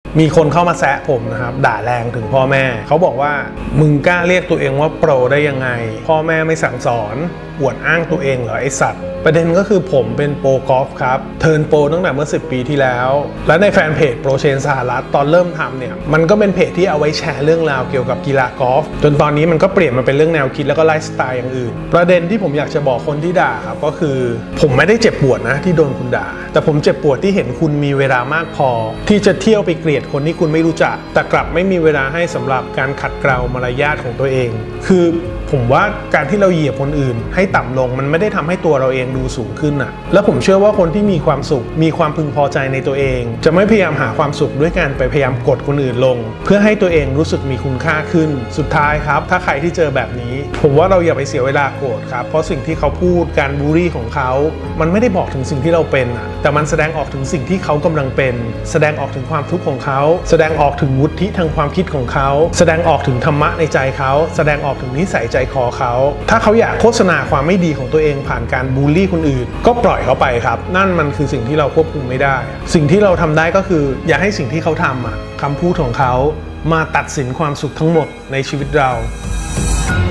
มีคนเข้ามาแซะผมนะครับด่าแรงถึงพ่อแม่เขาบอกว่ามึงกล้าเรียกตัวเองว่าโปรได้ยังไงพ่อแม่ไม่สั่งสอนอวดอ้างตัวเองเหรอไอสัตว์ประเด็นก็คือผมเป็นโปรกอล์ฟครับเทิร์นโปรตั้งแต่เมื่อ10 ปีที่แล้วและในแฟนเพจโปรเชนสหรัฐตอนเริ่มทำเนี่ยมันก็เป็นเพจที่เอาไว้แชร์เรื่องราวเกี่ยวกับกีฬากอล์ฟจนตอนนี้มันก็เปลี่ยนมาเป็นเรื่องแนวคิดแล้วก็ไลฟ์สไตล์อย่างอื่นประเด็นที่ผมอยากจะบอกคนที่ด่าครับก็คือผมไม่ได้เจ็บปวดนะที่โดนคุณด่าแต่ผมเจ็บปวดที่เห็นคุณมีเวลามากพอที่จะเที่ยวไปเกลียดคนที่คุณไม่รู้จักแต่กลับไม่มีเวลาให้สำหรับการขัดเกลามารยาทของตัวเองคือผมว่าการที่เราเหยียบคนอื่นให้ต่ำลงมันไม่ได้ทำให้ตัวเราเองดูสูงขึ้นอะแล้วผมเชื่อว่าคนที่มีความสุขมีความพึงพอใจในตัวเองจะไม่พยายามหาความสุขด้วยการไปพยายามกดคนอื่นลงเพื่อให้ตัวเองรู้สึกมีคุณค่าขึ้นสุดท้ายครับถ้าใครที่เจอแบบนี้ผมว่าเราอย่าไปเสียเวลาโกรธครับเพราะสิ่งที่เขาพูดการบูลลี่ของเขามันไม่ได้บอกถึงสิ่งที่เราเป็นอะแต่มันแสดงออกถึงสิ่งที่เขากำลังเป็นแสดงออกถึงความทุกข์ของเขาแสดงออกถึงวุฒิทางความคิดของเขาแสดงออกถึงธรรมะในใจเขาแสดงออกถึงนิสัยใจคอเขาถ้าเขาอยากโฆษณาความไม่ดีของตัวเองผ่านการบูลลี่คนอื่นก็ปล่อยเขาไปครับนั่นมันคือสิ่งที่เราควบคุมไม่ได้สิ่งที่เราทำได้ก็คืออย่าให้สิ่งที่เขาทำคำพูดของเขามาตัดสินความสุขทั้งหมดในชีวิตเรา